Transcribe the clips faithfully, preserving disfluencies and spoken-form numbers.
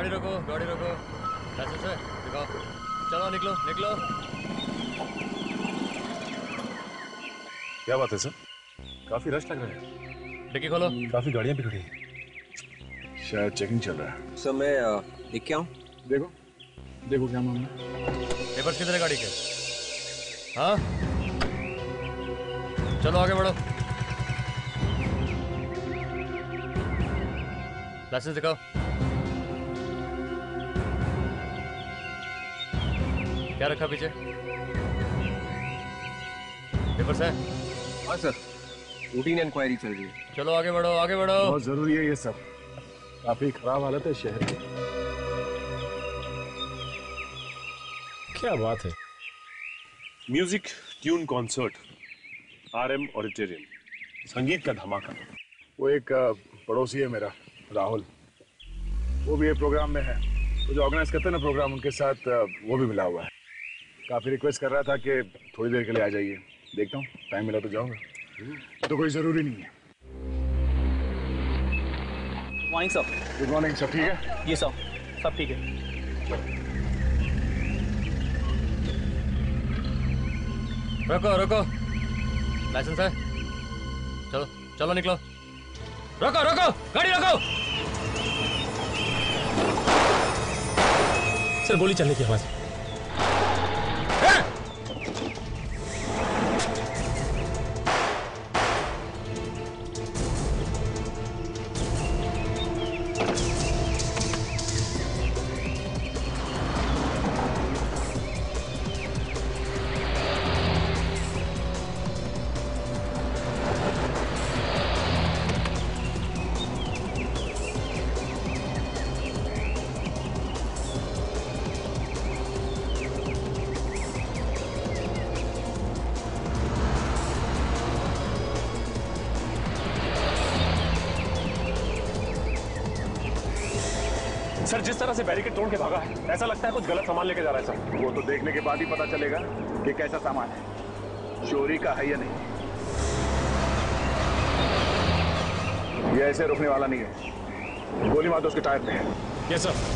गाड़ी रोको, गाड़ी रोको। लाइसेंस है? दिखाओ। चलो निकलो, निकलो। क्या बात है सर? काफी रश लग रहा है। डिक्की खोलो। काफी गाड़ियां भी खड़ी हैं। शायद चेकिंग चल रहा है। सर मैं देख के आऊं? देखो, देखो क्या मामला। पेपर्स कितने गाड़ी के? हाँ? चलो आगे बढ़ो। लाइसेंस दिखाओ। क्या रखा पीछे? पेपर्स है? हाँ सर, रूटीन इंक्वायरी चल रही है। चलो आगे बढ़ो, आगे बढ़ो। बहुत जरूरी है ये सब। काफी खराब हालत है शहर की। क्या बात है। Music tune concert, RM auditorium, संगीत का धमाका। वो एक पड़ोसी है मेरा, राहुल, वो भी ये प्रोग्राम में है। वो जो ऑर्गेनाइज करते हैं ना प्रोग्राम, उनके साथ वो भी मिला हुआ है। काफी रिक्वेस्ट कर रहा था कि थोड़ी देर के लिए आ जाइए। देखता हूँ टाइम मिला तो जाऊंगा, तो कोई जरूरी नहीं है। Good morning sir. Good morning. सब ठीक है? ये सब सब ठीक है। रुको रुको, लाइसेंस है? चलो चलो निकलो। रुको रुको, गाड़ी रुको। सर गोली चलने की आवाज। सर जिस तरह से बैरिकेड तोड़ के भागा है, ऐसा लगता है कुछ गलत सामान लेके जा रहा है सर। वो तो देखने के बाद ही पता चलेगा कि कैसा सामान है, चोरी का है या नहीं। ये ऐसे रुकने वाला नहीं है। गोली मार दो उसके टायर पे। Yes sir.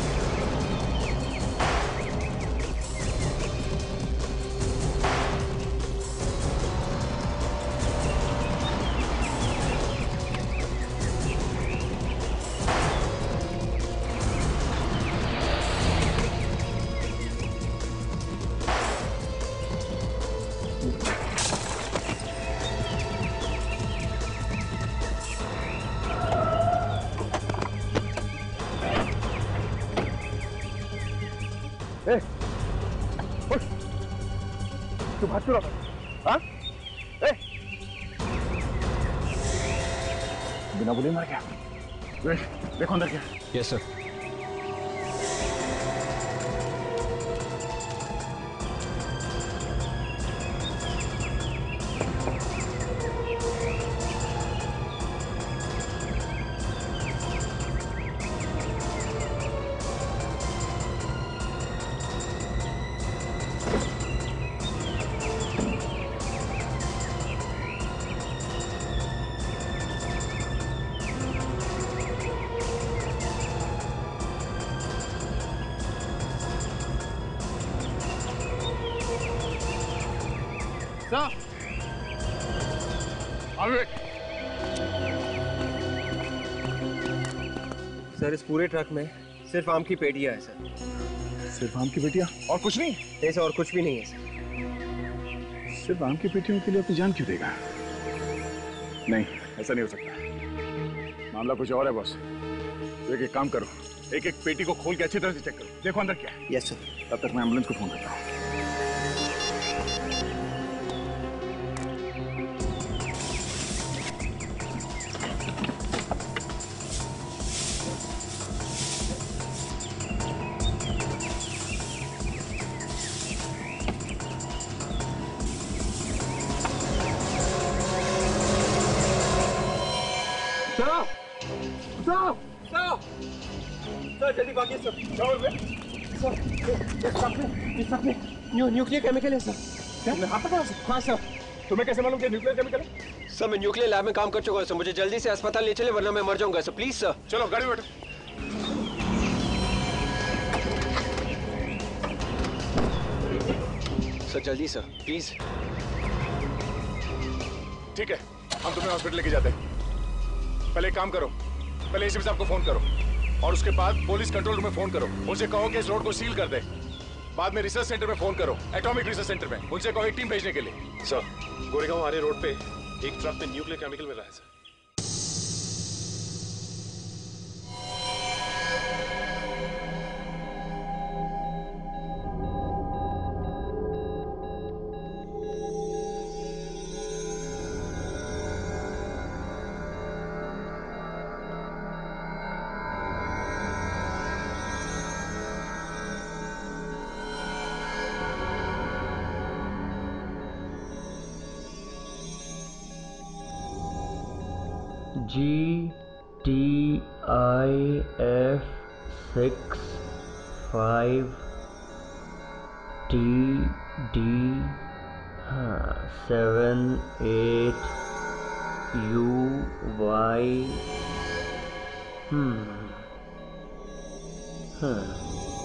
तू भाग क्यों रहा? हाँ? ए! बिना बोले मर गया। देखो अंदर क्या। Yes sir. सर इस पूरे ट्रक में सिर्फ आम की पेटियां है सर। सिर्फ आम की पेटियां और कुछ नहीं? ऐसा और कुछ भी नहीं है सर। सिर्फ आम की पेटियों के लिए अपनी जान क्यों देगा? नहीं, ऐसा नहीं हो सकता। मामला कुछ और है बॉस। तो एक एक काम करो, एक एक पेटी को खोल के अच्छी तरह से चेक करो, देखो अंदर क्या है। Yes sir. तब तक मैं एम्बुलेंस को फोन करता हूँ। सर जल्दी भागिए सर। सर न्यूक्लियर केमिकल है सर। क्या? हाँ सर। तुम्हें कैसे मालूम कि न्यूक्लियर केमिकल है? सर मैं न्यूक्लियर लैब में काम कर चुका हूँ सर। मुझे जल्दी से अस्पताल ले चले वरना मैं मर जाऊंगा सर। Please sir. चलो गाड़ी में बैठो। सर जल्दी सर प्लीज। ठीक है, हम तुम्हें हॉस्पिटल लेके जाते हैं। पहले एक काम करो, पहले एसीपी साहब को फोन करो और उसके बाद पुलिस कंट्रोल रूम में फोन करो। उनसे कहो कि इस रोड को सील कर दे। बाद में रिसर्च सेंटर में फोन करो, एटॉमिक रिसर्च सेंटर में। उनसे कहो एक टीम भेजने के लिए। सर, गोरेगांव आरे रोड पे एक ट्रक में न्यूक्लियर केमिकल मिला है sir. G T I F six five T D हाँ सेवन एट यू वाई हम्म हाँ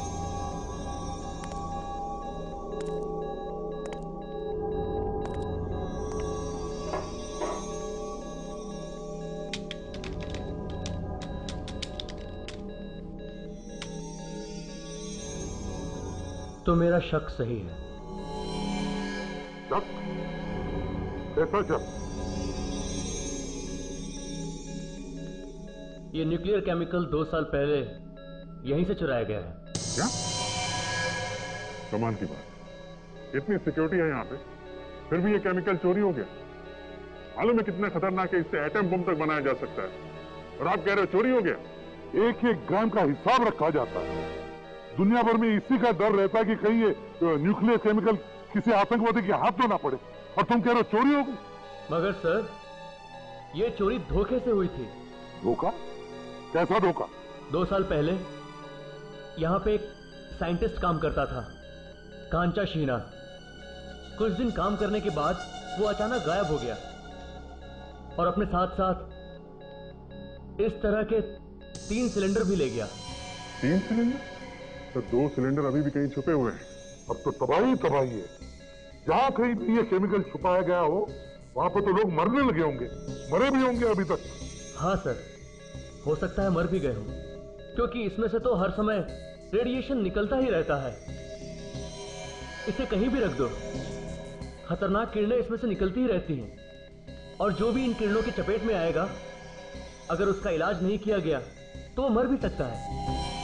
तो मेरा शक सही है। शक? कैसा शक? ये न्यूक्लियर केमिकल दो साल पहले यहीं से चुराया गया है। क्या? कमाल की बात। इतनी सिक्योरिटी है यहाँ पे, फिर भी ये केमिकल चोरी हो गया। मालूम है कितना खतरनाक है, इससे एटम बम तक बनाया जा सकता है। और आप कह रहे हो चोरी हो गया? एक एक ग्राम का हिसाब रखा जाता है। दुनिया भर में इसी का डर रहता है कि कहीं ये न्यूक्लियर केमिकल किसी आतंकवादी के हाथ में ना पड़े, और तुम कह रहे हो चोरी हो गई। मगर सर, ये चोरी धोखे से हुई थी। धोखा? कैसा धोखा? दो साल पहले यहाँ पे एक साइंटिस्ट काम करता था, कांचा शीना। कुछ दिन काम करने के बाद वो अचानक गायब हो गया और अपने साथ साथ इस तरह के तीन सिलेंडर भी ले गया। तीन सिलेंडर? तो दो सिलेंडर अभी भी कहीं छुपे हुए हैं। अब तो तबाही तबाही है। जहां कहीं भी ये केमिकल छुपाया गया हो, वहां पर तो लोग मरने लगे होंगे, मरे भी होंगे अभी तक। हाँ सर, हो सकता है मर भी गए हों, क्योंकि इसमें से तो हर समय रेडिएशन निकलता ही रहता है। इसे कहीं भी रख दो, खतरनाक किरणें इसमें से निकलती ही रहती हैं, और जो भी इन किरणों की चपेट में आएगा, अगर उसका इलाज नहीं किया गया तो वो मर भी सकता है।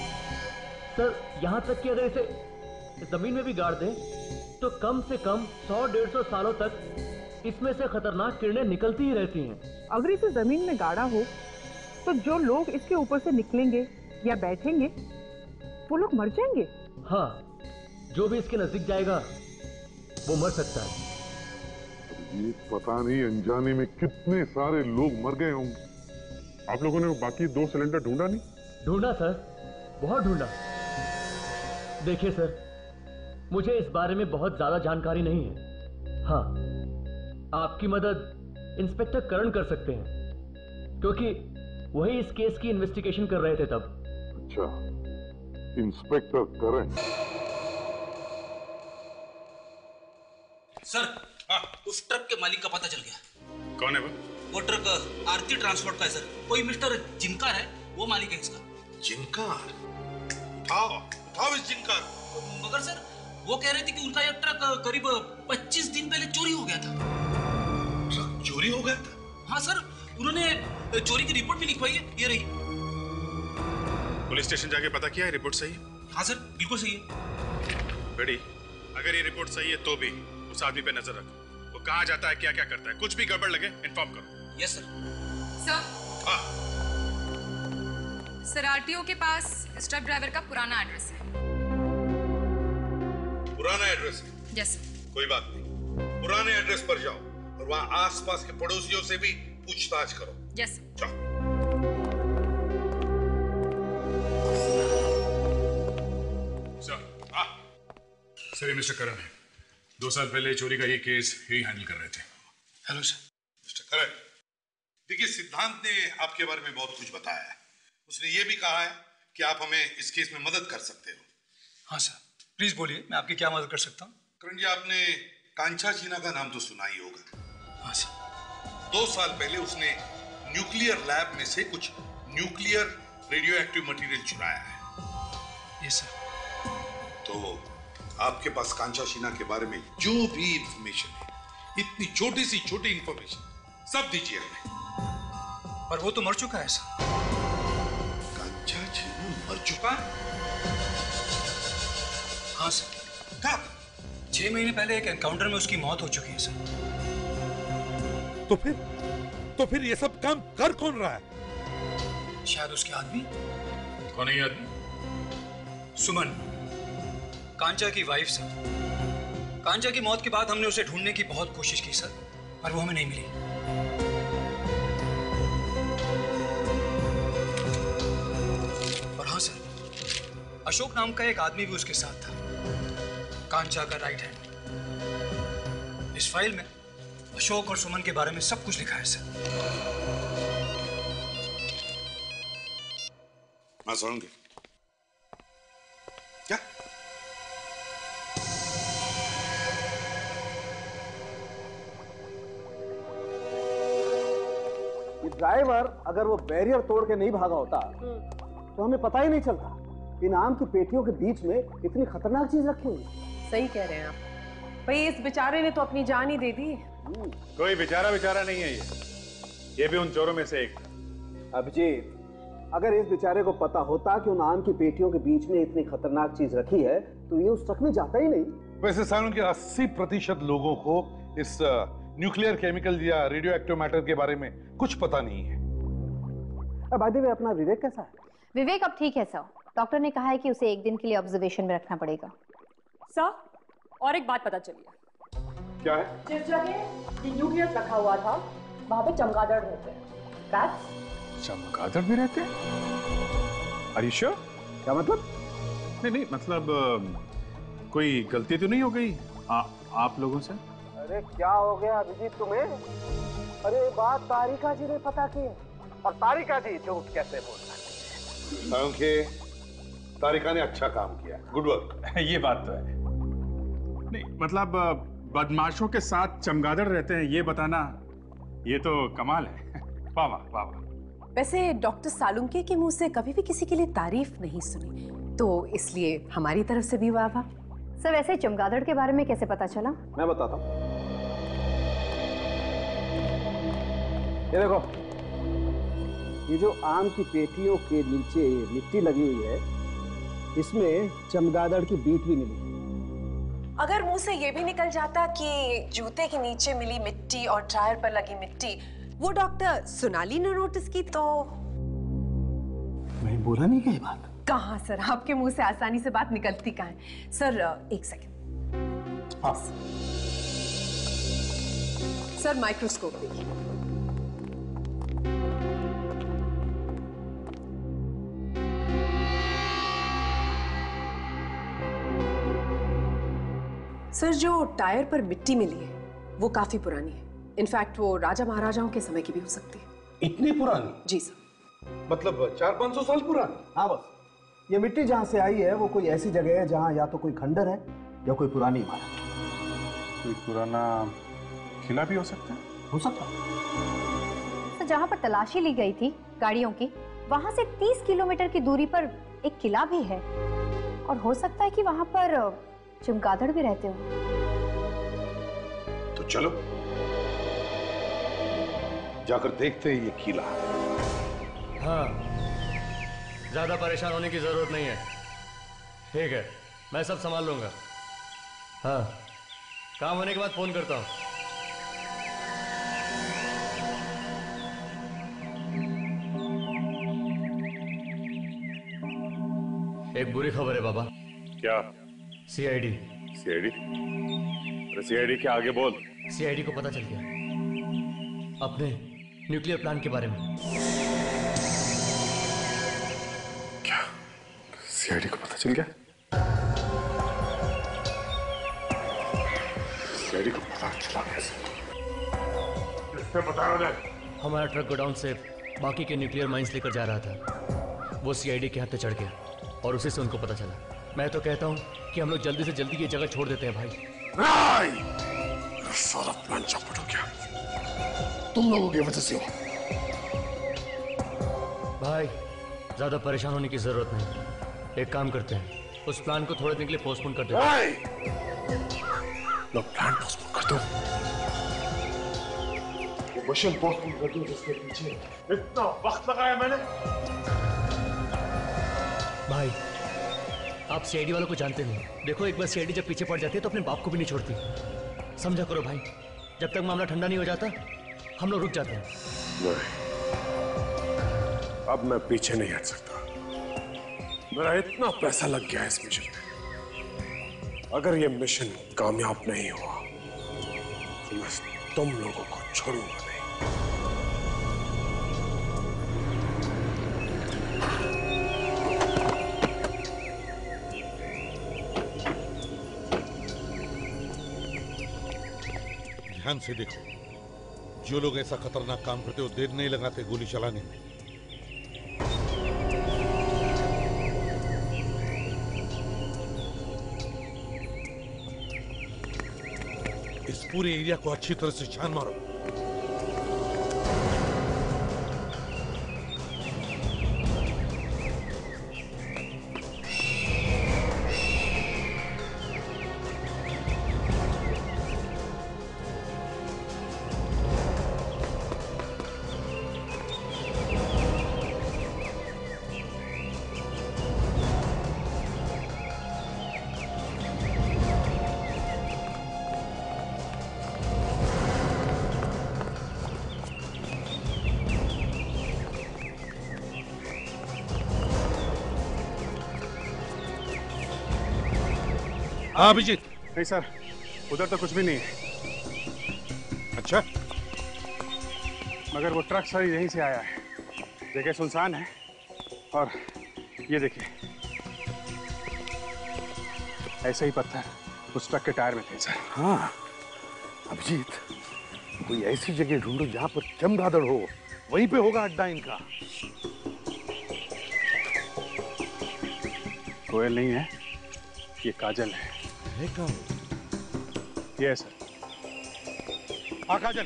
सर, यहां तक कि अगर इसे जमीन में भी गाड़ दें तो कम से कम सौ डेढ़ सौ सालों तक इसमें से खतरनाक किरणें निकलती ही रहती हैं। अगर इसे जमीन में गाड़ा हो तो जो लोग इसके ऊपर से निकलेंगे या बैठेंगे वो लोग मर जाएंगे। हाँ, जो भी इसके नजदीक जाएगा वो मर सकता है। ये पता नहीं अनजाने में कितने सारे लोग मर गए होंगे। आप लोगों ने बाकी दो सिलेंडर ढूंढा नहीं? ढूंढा सर, बहुत ढूंढा। देखिए सर, मुझे इस बारे में बहुत ज्यादा जानकारी नहीं है। हाँ, आपकी मदद इंस्पेक्टर करण कर सकते हैं, क्योंकि वही इस केस की इन्वेस्टिगेशन कर रहे थे तब। अच्छा, इंस्पेक्टर करण। सर, हाँ, उस ट्रक के मालिक का पता चल गया। कौन है वो? वो ट्रक आरती ट्रांसपोर्ट का है सर। कोई मिस्टर जिनकार है, वो मालिक है इसका। जिनकार? उठाओ, उठाओ इस जिनकार। मगर सर, वो कह रहे थे कि उनका ये ट्रक करीब पच्चीस दिन पहले चोरी हो गया था। ट्रक चोरी हो गया था? हाँ सर, उन्होंने चोरी की रिपोर्ट भी लिखवाई है, ये रही। पुलिस स्टेशन जाके पता किया है, रिपोर्ट सही है? हाँ सर, बिल्कुल सही है। बेटी, अगर ये रिपोर्ट सही है तो भी उस आदमी पे नजर रख। वो कहाँ जाता है, क्या क्या करता है, कुछ भी गड़बड़ लगे इन्फॉर्म करो। Yes sir. सर, हाँ सर, आरटीओ के पास इस ट्रक ड्राइवर का पुराना एड्रेस है। पुराना एड्रेस है? Yes sir. कोई बात नहीं, पुराने एड्रेस पर जाओ और वहां आसपास के पड़ोसियों से भी पूछताछ करो। Yes sir. जाओ। सर, हाँ सर, ये मिस्टर करण है। दो साल पहले चोरी का ये केस यही हैंडल कर रहे थे। Hello sir. मिस्टर करण, देखिए सिद्धांत ने आपके बारे में बहुत कुछ बताया है। उसने ये भी कहा है कि आप हमें इस केस में मदद कर सकते हो। हाँ सर, प्लीज बोलिए, मैं आपकी क्या मदद कर सकता हूँ? करण जी, आपने कांचा चीना का नाम तो सुना ही होगा। हाँ सर। दो साल पहले उसने न्यूक्लियर लैब में से कुछ न्यूक्लियर रेडियो एक्टिव मटेरियल चुराया है। Yes sir. तो आपके पास कांचा चीना के बारे में जो भी इंफॉर्मेशन है, इतनी छोटी सी छोटी इंफॉर्मेशन, सब दीजिए हमें। पर वो तो मर चुका है सर। कांचा चीना मर चुका है? हाँ सर। कब? छह महीने पहले एक एनकाउंटर में उसकी मौत हो चुकी है सर। तो फिर तो फिर ये सब काम कर कौन रहा है? शायद उसके आदमी। कौन है ये आदमी? सुमन, कांचा की वाइफ सर। कांचा की मौत के बाद हमने उसे ढूंढने की बहुत कोशिश की सर, पर वो हमें नहीं मिली। और हाँ सर, अशोक नाम का एक आदमी भी उसके साथ था, कांचा का राइट हैंड। इस फाइल में अशोक और सुमन के बारे में सब कुछ लिखा है सर। मैं सुनूंगी। क्या? ये ड्राइवर अगर वो बैरियर तोड़ के नहीं भागा होता तो हमें पता ही नहीं चलता। इन आम की पेटियों के बीच में इतनी खतरनाक चीज रखी हुई। सही कह रहे हैं आप भाई, इस बेचारे ने तो अपनी जान ही दे दी। कोई बेचारा बेचारा नहीं है ये ये भी उन चोरों में से एक। अभिजीत, अगर इस बेचारे को पता होता कि उन आम की पेटियों के बीच में इतनी खतरनाक चीज रखी है तो ये उस ट्रक में जाता ही नहीं। वैसे सालों के अस्सी प्रतिशत लोगों को इस न्यूक्लियर केमिकल या रेडियो एक्टिव मैटर के बारे में कुछ पता नहीं है। अब बाय द वे, अपना विवेक कैसा है? विवेक अब ठीक है सर। डॉक्टर ने कहा है कि उसे एक दिन के लिए ऑब्जर्वेशन में रखना पड़ेगा। सर, और एक बात पता चली है। क्या है? जिस जगह ये न्यूक्लियस रखा हुआ था वहां पे चमगादड़ रहते हैं। That's... चमगादड़ भी रहते हैं? Are you sure? क्या मतलब? नहीं नहीं मतलब आ, कोई गलती तो नहीं हो गई आ, आप लोगों से? अरे क्या हो गया अभिजीत तुम्हें? अरे बात तारिका जी ने पता की और तारिका जी झूठ कैसे बोल सकती? तारिका ने अच्छा काम किया, गुड वर्क। ये बात तो है। नहीं मतलब बदमाशों के साथ चमगादड़ रहते हैं ये बताना, ये तो कमाल है। वाह वाह वाह वाह। वैसे डॉक्टर सालुंके के मुंह से कभी भी किसी के लिए तारीफ नहीं सुनी, तो इसलिए हमारी तरफ से भी वाह वाह। सर, वैसे चमगादड़ के बारे में कैसे पता चला? मैं बताता हूँ। ये देखो, ये जो आम की पेटियों के नीचे मिट्टी लगी हुई है, इसमें चमगादड़ की बीट भी मिली। अगर मुंह से ये भी निकल जाता कि जूते के नीचे मिली मिट्टी और टायर पर लगी मिट्टी वो डॉक्टर सोनाली ने नोटिस की, तो मैं बोला नहीं क्या ये बात? कहाँ सर, आपके मुंह से आसानी से बात निकलती कहाँ है। सर एक सेकंड। हाँ। सर माइक्रोस्कोप देखिए। सर, जो टायर पर मिट्टी मिली है वो काफी पुरानी है। इनफैक्ट वो राजा महाराजाओं के समय की भी हो सकती है। इतनी पुरानी? जी सर। मतलब चार पांच सौ साल पुरानी? हाँ बस। ये मिट्टी जहाँ से आई है वो कोई ऐसी जगह है जहाँ या तो कोई खंडर है या कोई पुरानी इमारत। कोई पुराना किला भी हो सकता है। हो सकता है। तो जहाँ पर तलाशी ली गई थी गाड़ियों की, वहाँ से तीस किलोमीटर की दूरी पर एक किला भी है और हो सकता है कि वहाँ पर चमगादड़ भी रहते हो। तो चलो जाकर देखते हैं ये किला। हाँ, ज्यादा परेशान होने की जरूरत नहीं है। ठीक है, मैं सब संभाल लूंगा। हाँ, काम होने के बाद फोन करता हूँ। एक बुरी खबर है बाबा। क्या? C I D. C I D? अरे सी आई डी क्या, आगे बोल। सी आई डी को पता चल गया अपने न्यूक्लियर प्लांट के बारे में। क्या? सी आई डी को पता चल गया? सी आई डी को पता चला कैसे? किसने बताया उन्हें? हमारा ट्रक गोडाउन से बाकी के न्यूक्लियर माइंस लेकर जा रहा था। वो सी आई डी के हाथ पे चढ़ गया और उसी से उनको पता चला। मैं तो कहता हूँ कि हम लोग जल्दी से जल्दी ये जगह छोड़ देते हैं भाई। सारा प्लान चौपट हो गया, तुम लोगों की वजह से हो। भाई ज्यादा परेशान होने की जरूरत नहीं, एक काम करते हैं, उस प्लान को थोड़े दिन के लिए पोस्टपोन कर देते हैं। लो प्लान पोस्टपोन कर दो, वो मिशन पोस्टपोन कर दो जिसके पीछे इतना वक्त लगाया मैंने। भाई आप सी आई डी वालों को जानते नहीं, देखो एक बार सी आई डी जब पीछे पड़ जाती है तो अपने बाप को भी नहीं छोड़ती, समझा करो भाई। जब तक मामला ठंडा नहीं हो जाता हम लोग रुक जाते हैं। नहीं, अब मैं पीछे नहीं हट सकता, मेरा इतना पैसा लग गया है इस मिशन में। अगर ये मिशन कामयाब नहीं हुआ तो मैं तुम लोगों को छोड़ूंगा नहीं। ध्यान से देखो, जो लोग ऐसा खतरनाक काम करते हो देर नहीं लगाते गोली चलाने में। इस पूरे एरिया को अच्छी तरह से छान मारो। हाँ अभिजीत। नहीं सर, उधर तो कुछ भी नहीं है। अच्छा, मगर वो ट्रक सर यहीं से आया है, जगह सुनसान है। और ये देखिए, ऐसे ही पत्थर उस ट्रक के टायर में थे सर। हाँ अभिजीत, कोई ऐसी जगह ढूंढो जहां पर चमगादड़ हो, वहीं पे होगा अड्डा इनका। कोयल नहीं है, ये काजल है। है कौन? ये सर। हाँ काजल।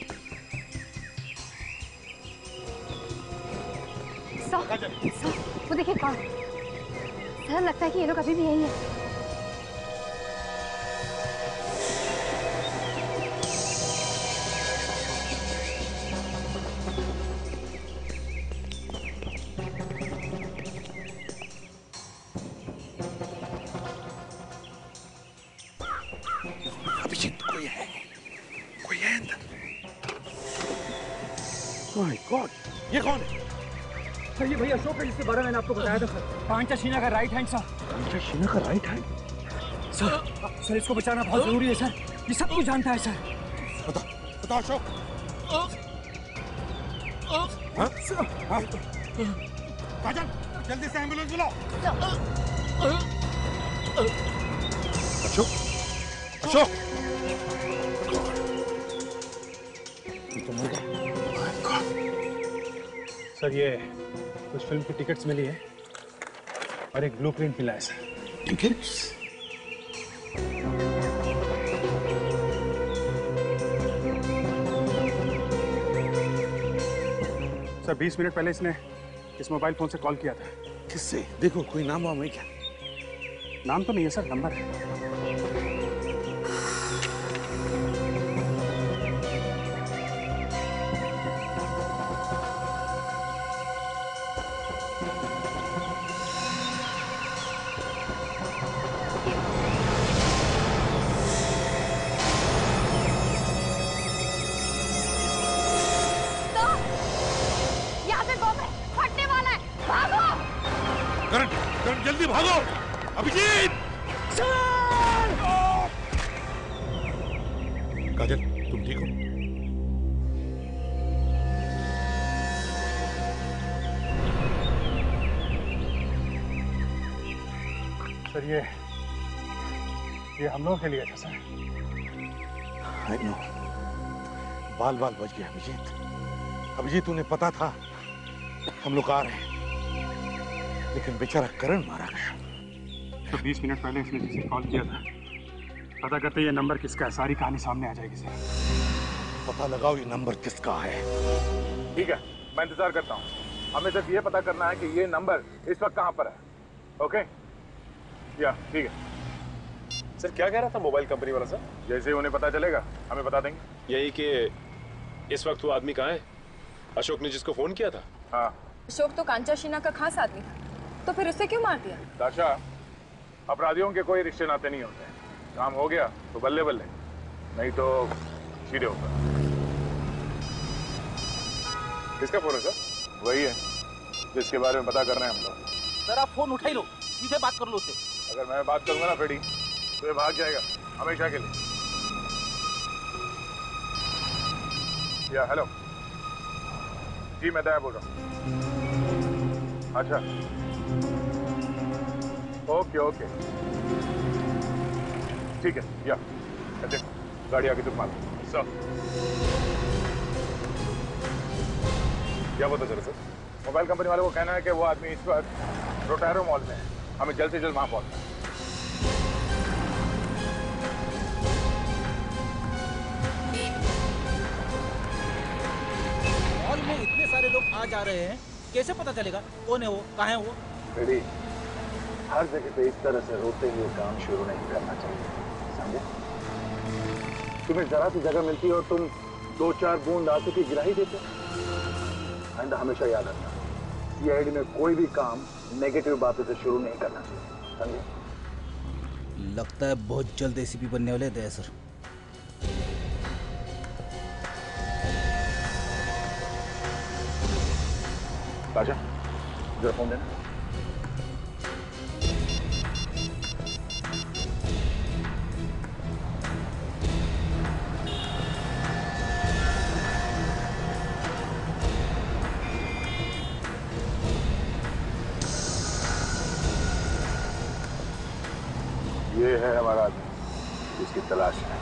सर, सर, वो देखिए कौन? सर लगता है कि ये लोग अभी भी यही है। माय गॉड, ये कौन है? सर ये भैया अशोक है जिसके बारे में मैंने आपको बताया था सर। कांचा शीना का right hand sir. Kancha Sheena का राइट हैंड? सर सर इसको बचाना बहुत जरूरी है सर, ये सब कुछ जानता है सर। बता बता अशोक। हाँ? हाँ? काजल जल्दी से एम्बुलेंस बुलाओ। अशोक अशोक सर ये कुछ फिल्म की टिकट्स मिली है और एक ब्लूप्रिंट मिला है सर। टिकट्स? सर बीस मिनट पहले इसने इस मोबाइल फोन से कॉल किया था। किससे? देखो कोई नाम वाम है क्या? नाम तो नहीं है सर, नंबर है। जल्दी भागो। अभिजीत! काजल तुम ठीक हो? सर ये ये हम लोगों के लिए था सर। आई नो, बाल बाल बच गया अभिजीत। अभिजीत उन्हें पता था हम लोग आ रहे हैं, लेकिन बेचारा करण मारा गया। तो बीस मिनट पहले इसने जिसे कॉल किया था पता करते ये नंबर किसका है, सारी कहानी सामने आ जाएगी सर। पता लगाओ ये नंबर किसका है। ठीक है, मैं इंतजार करता हूँ। हमें सिर्फ ये पता करना है कि ये नंबर इस वक्त कहाँ पर है। ओके? या ठीक है। सर क्या कह रहा था मोबाइल कंपनी वाला सर? जैसे ही उन्हें पता चलेगा हमें बता देंगे। यही कि इस वक्त वो आदमी कहाँ है, अशोक ने जिसको फोन किया था? हाँ। अशोक तो कांचा शीना का खास आदमी था, तो फिर उससे क्यों मार दिया? दाशा, अपराधियों के कोई रिश्ते नाते नहीं होते। काम हो गया तो बल्ले बल्ले, नहीं तो सीधे होगा। किसका फोन है सर? वही है जिसके बारे में पता करना है हम लोग। सर आप फोन उठा ही लो, सीधे बात कर लो उससे। अगर मैं बात करूंगा ना फ्रेडी तो ये भाग जाएगा हमेशा के लिए। या हेलो जी, मैं दया बोल रहा हूँ। अच्छा ओके ओके ठीक है। या देखो गाड़ी आगे तुम मारो सर। क्या पता चला सर? मोबाइल कंपनी वाले को कहना है कि वो आदमी इस वक्त रोटारो मॉल में है, हमें जल्द से जल्द वहां पहुंचना है। मॉल में इतने सारे लोग आ जा रहे हैं, कैसे पता चलेगा कौन है वो, कहाँ है वो? रेडी, हर जगह पे इस तरह से रोते हुए काम शुरू नहीं करना चाहिए, समझे? तुम्हें जरा सी जगह मिलती है और तुम दो चार बूंद आंसू की गिरा ही देते। एंड हमेशा याद रखना, सी आई डी में कोई भी काम नेगेटिव बातों से शुरू नहीं करना चाहिए, समझे? लगता है बहुत जल्द ए सी पी बनने वाले दया सर। राजा जरा फोन देना। ये है हमारा आदमी जिसकी तलाश है।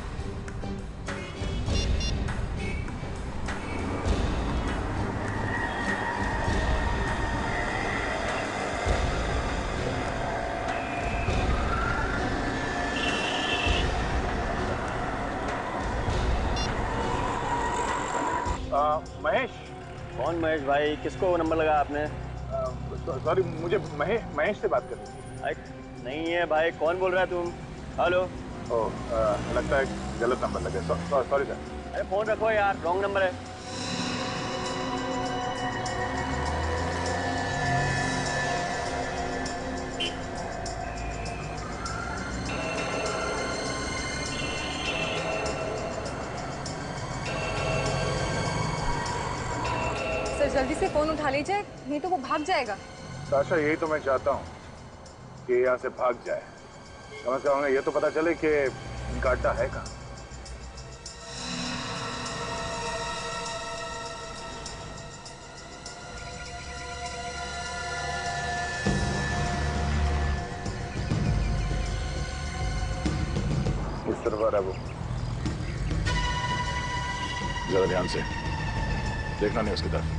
आ, महेश। कौन महेश भाई? किसको नंबर लगा आपने? सॉरी, मुझे महेश महेश से बात करनी थी। नहीं है भाई, कौन बोल रहा है तुम? हेलो। ओह, लगता है गलत नंबर लगे। Sorry sir. अरे फोन रखो यार, रॉन्ग नंबर है। सर जल्दी से फोन उठा लीजिए, नहीं तो वो भाग जाएगा। साशा, यही तो मैं चाहता हूँ कि यहाँ से भाग जाए। कम से कम ये तो पता चले कि इनका अड्डा है कहाँ। किस तरफ आ रहा है वो? जरा ध्यान से देखना नहीं उसकी तरफ।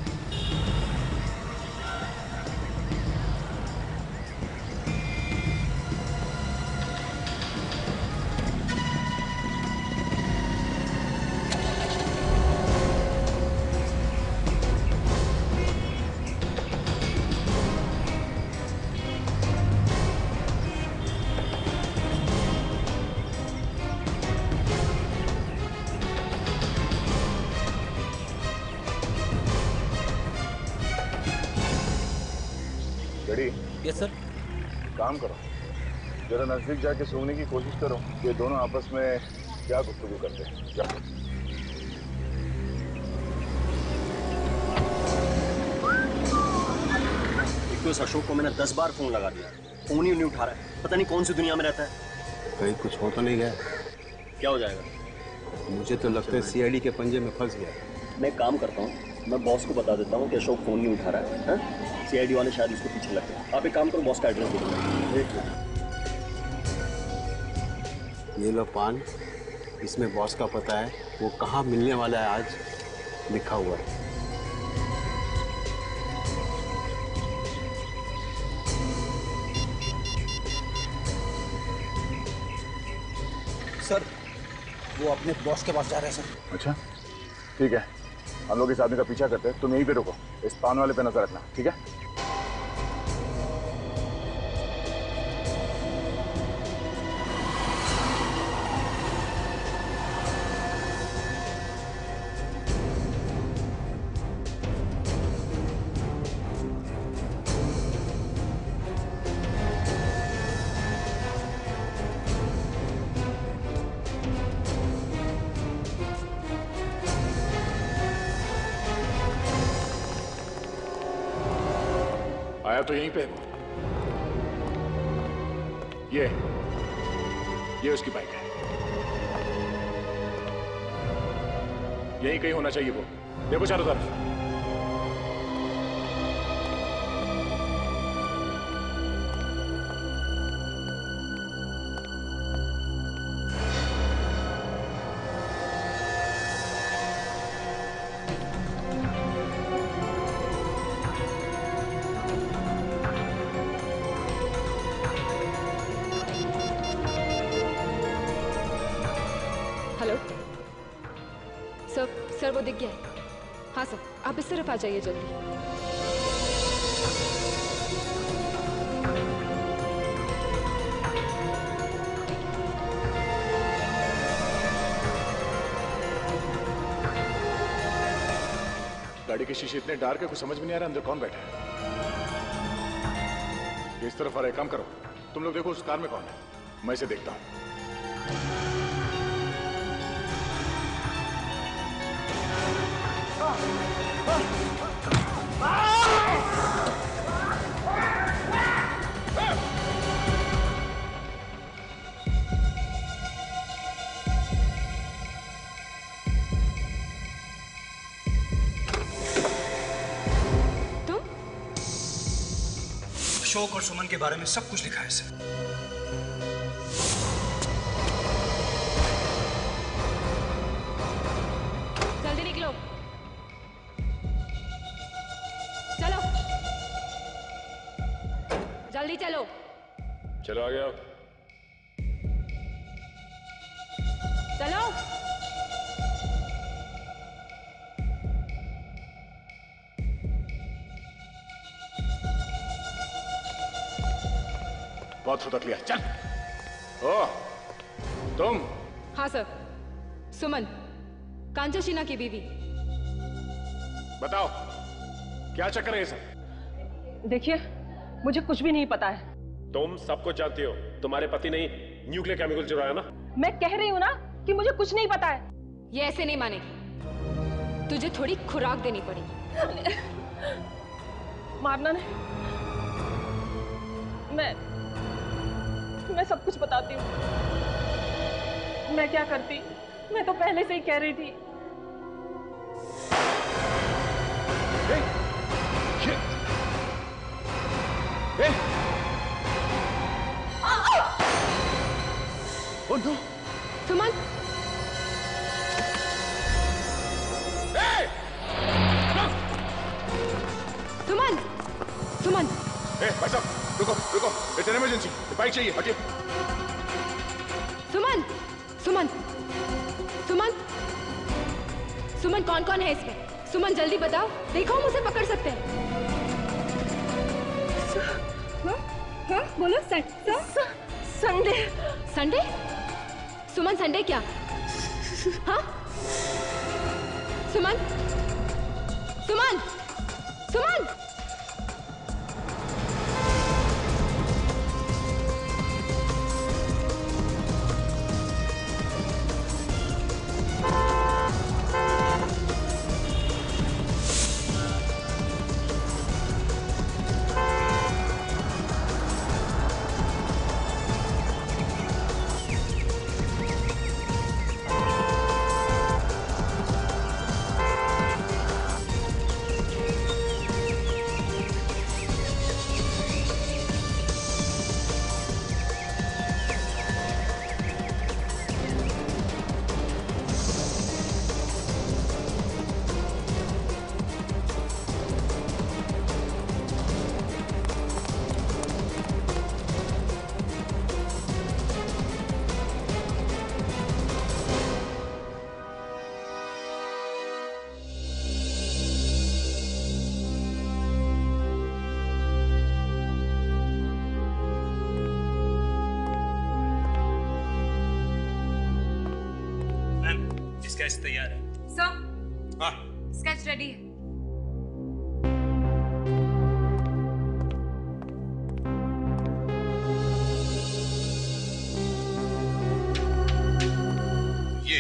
Yes sir. काम करो, जरा नजदीक जाके सोने की कोशिश करो कि दोनों आपस में क्या गुफ्तगू करते हैं। जाओ। एक तो इस अशोक को मैंने दस बार फोन लगा दिया, फोन ही नहीं उठा रहा है। पता नहीं कौन सी दुनिया में रहता है। कहीं कुछ हो तो नहीं गया? क्या हो जाएगा? मुझे तो लगता है सी आई डी के पंजे में फंस गया। मैं एक काम करता हूँ, मैं बॉस को बता देता हूँ कि अशोक फोन नहीं उठा रहा है, है? सी आई डी वाले शायद उसको पीछे लग गए। आप एक काम करो, बॉस का एड्रेस दे दो। एक ये लो पान, इसमें बॉस का पता है, वो कहाँ मिलने वाला है आज लिखा हुआ है। सर वो अपने बॉस के पास जा रहे हैं सर। अच्छा ठीक है, हम लोग इस आदमी का पीछा करते हैं, तुम यहीं पे रुको, इस पान वाले पे नजर रखना, ठीक है? आया तो यहीं पे है वो। ये ये उसकी बाइक है, यहीं कहीं होना चाहिए वो। देखो चारों तरफ। हेलो सर, सर वो दिख गया है। हाँ सर, आप इस तरफ आ जाइए जल्दी। गाड़ी के शीशे इतने डार्क है, कुछ समझ में नहीं आ रहा अंदर कौन बैठा है। ये इस तरफ आ रहा है, काम करो तुम लोग, देखो उस कार में कौन है, मैं इसे देखता हूँ। अशोक और सुमन के बारे में सब कुछ लिखा है सर। जल्दी निकलो, चलो जल्दी चलो। चलो आ गया। चलो बहुत फुदक लिया, चल। ओह तुम? हाँ सर, सुमन, कांचा शीना की बीवी। बताओ क्या चक्कर है ये सब? देखिए मुझे कुछ भी नहीं पता है। तुम सब कुछ जानती हो, तुम्हारे पति ने न्यूक्लियर केमिकल चुराया ना। मैं कह रही हूँ ना कि मुझे कुछ नहीं पता है। ये ऐसे नहीं मानेगी, तुझे थोड़ी खुराक देनी पड़ेगी। मारना नहीं, मैं मैं सब कुछ बताती हूँ। मैं क्या करती, मैं तो पहले से ही कह रही थी। ए, ये, ए, oh no! सुमन, सुमन, सुमन। ए, भाई साहब रुको रुको, इट्स एन इमरजेंसी, बाइक चाहिए, हटिए। सुमन, सुमन, सुमन, सुमन, कौन कौन है इसमें? सुमन जल्दी बताओ, देखो हम उसे पकड़ सकते हैं। हाँ, हाँ, बोलो। Sunday, Sunday? सुमन संडे क्या? हाँ? सुमन, सुमन, सुमन। स्केच तैयार है। सर, हाँ, स्केच रेडी है। ये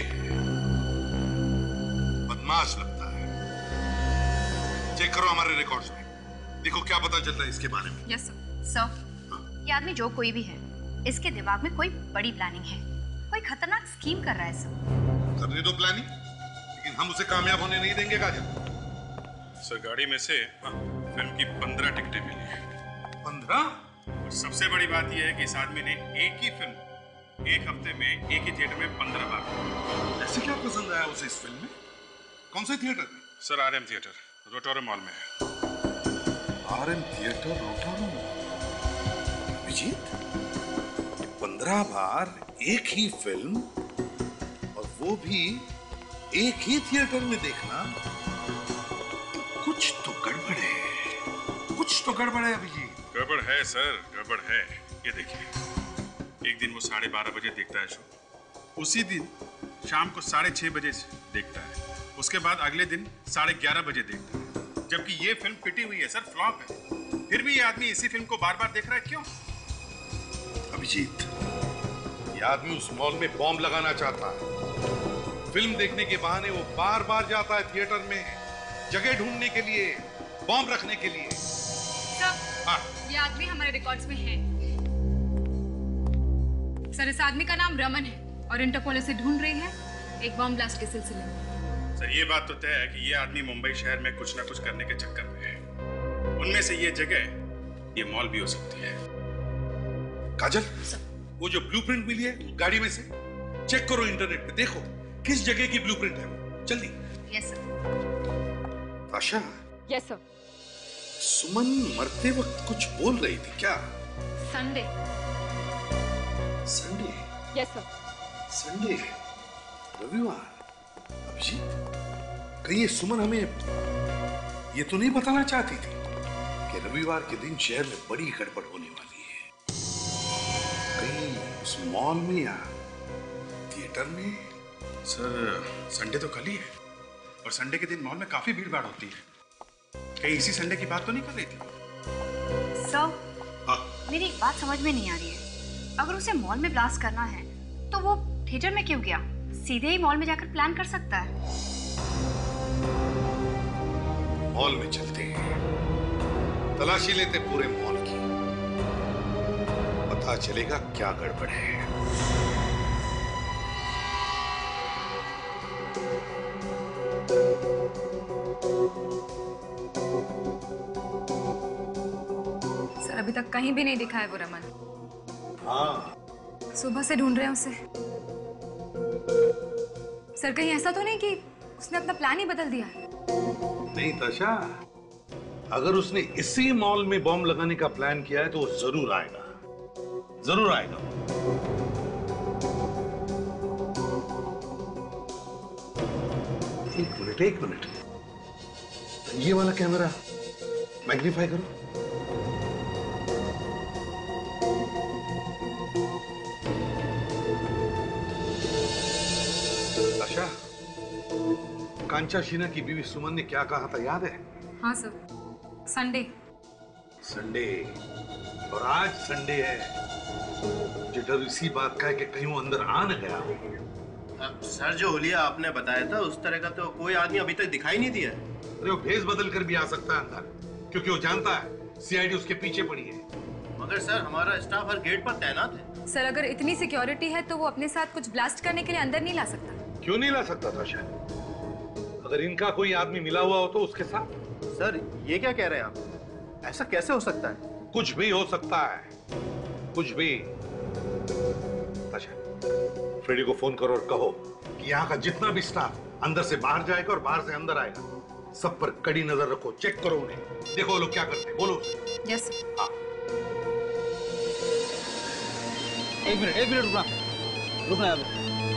बदमाश लगता है। चेक करो हमारे रिकॉर्ड्स में, देखो क्या पता चलता है इसके बारे में। Yes sir. सर, ये आदमी जो कोई भी है, इसके दिमाग में कोई बड़ी प्लानिंग है, कोई खतरनाक स्कीम कर रहा है सर। करने दो प्लानिंग, लेकिन हम उसे कामयाब होने नहीं देंगे काजल। सर, गाड़ी में से फिल्म की पंद्रह टिकटें मिली हैं। पंद्रह? और सबसे बड़ी बात यह है कि इस आदमी ने एक ही फिल्म एक हफ्ते में एक ही थिएटर में पंद्रह बार। ऐसे क्या पसंद आया उसे इस फिल्म में? कौन से थिएटर में? सर, आर एम थिएटर, रोटोरम मॉल में है। आर एम थिएटर, रोटोरम मॉल। अभिजीत, पंद्रह बार एक ही फिल्म, और वो भी एक ही थिएटर में देखना, कुछ तो गड़बड़ है, कुछ तो गड़बड़ है अभिजीत। गड़बड़ है सर, गड़बड़ है। ये देखिए, एक दिन वो साढ़े बारह बजे देखता है शो, उसी दिन शाम को साढ़े छह बजे देखता है, उसके बाद अगले दिन साढ़े ग्यारह बजे देखता है। जबकि ये फिल्म पिटी हुई है सर, फ्लॉप है, फिर भी ये आदमी इसी फिल्म को बार बार देख रहा है, क्यों? अभिजीत, ये आदमी उस मॉल में बॉम्ब लगाना चाहता है। फिल्म देखने के बहाने वो बार बार जाता है थिएटर में, जगह ढूंढने के लिए, बॉम्ब रखने के लिए। सर, हाँ। ये आदमी हमारे रिकॉर्ड्स में है। सर, इस आदमी का नाम रमन है और इंटरपोल इसे ढूंढ रही है एक बॉम्ब ब्लास्ट के सिलसिले में। सर, ये बात तो तय है कि ये आदमी मुंबई शहर में कुछ ना कुछ करने के चक्कर में है। उनमें से ये जगह, ये मॉल भी हो सकती है। काजल, वो जो ब्लूप्रिंट मिली है गाड़ी में से, चेक करो इंटरनेट पे, देखो किस जगह की ब्लूप्रिंट है वो, जल्दी। Yes sir. Asha. Yes sir. Suman मरते वक्त कुछ बोल रही थी क्या? Sunday. Sunday? Yes sir. Sunday, रविवार। अभिजीत, कहीं ये सुमन हमें ये तो नहीं बताना चाहती थी कि रविवार के दिन शहर में बड़ी गड़बड़ होने वाली है? कहीं उस मॉल में या थिएटर में? सर, संडे तो कल ही है, और संडे के दिन मॉल में काफी भीड़ भाड़ होती है। कहीं इसी संडे की बात तो नहीं कर रही थी? सर, मेरी एक बात समझ में नहीं आ रही है। अगर उसे मॉल में ब्लास्ट करना है, तो वो थिएटर में क्यों गया? सीधे ही मॉल में जाकर प्लान कर सकता है। मॉल में चलते हैं, तलाशी लेते पूरे मॉल की, पता चलेगा क्या गड़बड़ है। सर, अभी तक कहीं भी नहीं दिखा है वो रमन। हाँ, सुबह से ढूंढ रहे हैं उसे। सर, कहीं ऐसा तो नहीं कि उसने अपना प्लान ही बदल दिया? नहीं ताशा, अगर उसने इसी मॉल में बॉम्ब लगाने का प्लान किया है तो वो जरूर आएगा, जरूर आएगा। एक मिनट, एक मिनट, ये वाला कैमरा मैग्नीफाई करो। ताशा, कांचा शीना की बीवी सुमन ने क्या कहा था याद है? हाँ सर, संडे। संडे, और आज संडे है। जो डर इसी बात का है कि कहीं वो अंदर आ न गया हो। सर, जो हुलिया आपने बताया था उस तरह का तो कोई आदमी अभी तक दिखाई नहीं दिया। अरे वो भेस बदल कर भी आ सकता है अंदर, क्योंकि वो जानता है सी आई डी उसके पीछे पड़ी है। मगर सर, हमारा स्टाफ हर गेट पर तैनात है। सर, अगर इतनी सिक्योरिटी है तो वो अपने साथ कुछ ब्लास्ट करने के लिए अंदर नहीं ला सकता। क्यों नहीं ला सकता था शायद? अगर इनका कोई आदमी मिला हुआ हो तो उसके साथ। सर, ये क्या कह रहे हैं आप? ऐसा कैसे हो सकता है? कुछ भी हो सकता है, कुछ भी। अच्छा, फ्रेडी को फोन करो और कहो कि यहाँ का जितना भी स्टाफ अंदर से बाहर जाएगा और बाहर से अंदर आएगा, सब पर कड़ी नजर रखो, चेक करो उन्हें, देखो वो लोग क्या करते हैं, बोलो। यस। हाँ। एक मिनट, एक मिनट रुकना, रुकना यार।